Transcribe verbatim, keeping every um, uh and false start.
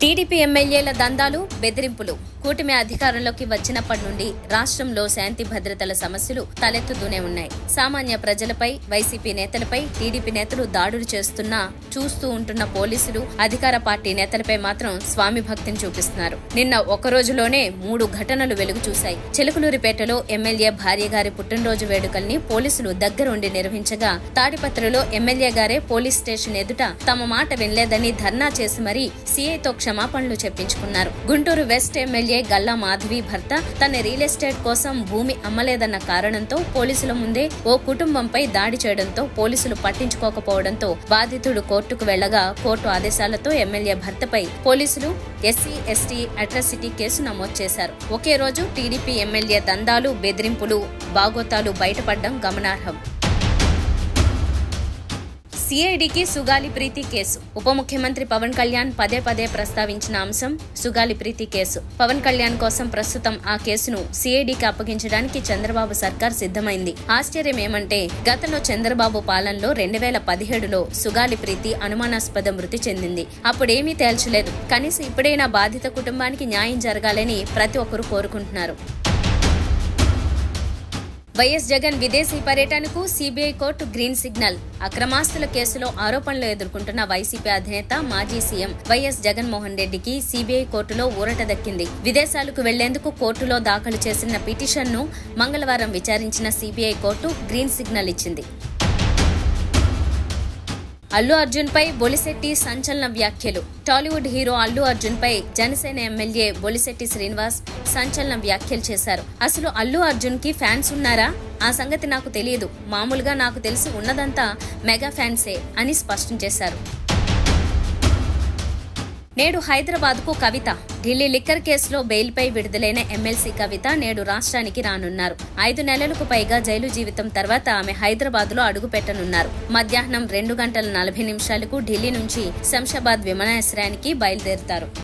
TDP ఎమ్మెల్యేల దందాలు, బెదిరింపులు. కూటమి అధికారంలోకి వచ్చినప్పటి నుండి రాష్ట్రంలో శాంతి భద్రతల సమస్యలు తలెత్తుతూనే ఉన్నాయి. సామాన్య ప్రజలపై, వైసీపీ నేతలపై టీడీపీ నేతలు దాడులు చేస్తున్నా చూస్తూ ఉంటున్న పోలీసులు అధికార పార్టీ నేతలపై మాత్రం స్వామి భక్తిని చూపిస్తున్నారు. నిన్న ఒక రోజులోనే మూడు ఘటనలు వెలుగు చూశాయి. చిలుకలూరిపేటలో ఎమ్మెల్యే భార్య గారి పుట్టినరోజు వేడుకల్ని పోలీసులు దగ్గరుండి నిర్వహించగా, తాడిపత్రిలో ఎమ్మెల్యే గారే పోలీస్ స్టేషన్ ఎదుట తమ మాట వినలేదని ధర్నా చేసి మరీ సీఐతో క్షమాపణలు చెప్పించుకున్నారు. గుంటూరు వెస్ట్ ఎమ్మెల్యే గల్లా మాధవి భర్త తన రియల్ ఎస్టేట్ కోసం భూమి అమ్మలేదన్న కారణంతో పోలీసుల ముందే ఓ కుటుంబంపై దాడి చేయడంతో పోలీసులు పట్టించుకోకపోవడంతో బాధితుడు కోర్టుకు వెళ్లగా, కోర్టు ఆదేశాలతో ఎమ్మెల్యే భర్తపై పోలీసులు ఎస్సీ ఎస్టీ అట్రాసిటీ కేసు నమోదు చేశారు. ఒకే రోజు టీడీపీ ఎమ్మెల్యే దందాలు, బెదిరింపులు, బాగోతాలు బయటపడడం గమనార్హం. సీఐడీకి సుగాలి ప్రీతి కేసు. ఉప ముఖ్యమంత్రి పవన్ కళ్యాణ్ పదే పదే ప్రస్తావించిన అంశం సుగాలి ప్రీతి కేసు. పవన్ కళ్యాణ్ కోసం ప్రస్తుతం ఆ కేసును సీఐడీకి అప్పగించడానికి చంద్రబాబు సర్కార్ సిద్ధమైంది. ఆశ్చర్యం ఏమంటే, గతంలో చంద్రబాబు పాలనలో రెండు వేల పదిహేడులో సుగాలి ప్రీతి అనుమానాస్పద మృతి చెందింది. అప్పుడేమీ తేల్చలేదు. కనీసం ఇప్పుడైనా బాధిత కుటుంబానికి న్యాయం జరగాలని ప్రతి ఒక్కరూ కోరుకుంటున్నారు. వైఎస్ జగన్ విదేశీ పర్యటనకు సీబీఐ కోర్టు గ్రీన్ సిగ్నల్. అక్రమాస్తుల కేసులో ఆరోపణలు ఎదుర్కొంటున్న వైసీపీ అధినేత, మాజీ సీఎం వైఎస్ జగన్మోహన్ రెడ్డికి సీబీఐ కోర్టులో ఊరట దక్కింది. విదేశాలకు వెళ్లేందుకు కోర్టులో దాఖలు చేసిన పిటిషన్ను మంగళవారం విచారించిన సీబీఐ కోర్టు గ్రీన్ సిగ్నల్ ఇచ్చింది. అల్లు అర్జున్ పై బొలిశెట్టి సంచలన వ్యాఖ్యలు. టాలీవుడ్ హీరో అల్లు అర్జున్ పై జనసేన ఎమ్మెల్యే బొలిశెట్టి శ్రీనివాస్ సంచలన వ్యాఖ్యలు చేశారు. అసలు అల్లు అర్జున్ కి ఫ్యాన్స్ ఉన్నారా? ఆ సంగతి నాకు తెలియదు. మామూలుగా నాకు తెలిసి ఉన్నదంతా మెగా ఫ్యాన్సే అని స్పష్టం చేశారు. నేడు హైదరాబాద్ కు కవిత. ఢిల్లీ లిక్కర్ కేసులో బెయిల్పై విడుదలైన ఎమ్మెల్సీ కవిత నేడు రాష్ట్రానికి రానున్నారు. ఐదు నెలలకు పైగా జైలు జీవితం తర్వాత ఆమె హైదరాబాద్ లో అడుగు పెట్టనున్నారు. మధ్యాహ్నం రెండు గంటల నలభై నిమిషాలకు ఢిల్లీ నుంచి శంషాబాద్ విమానాశ్రయానికి బయలుదేరుతారు.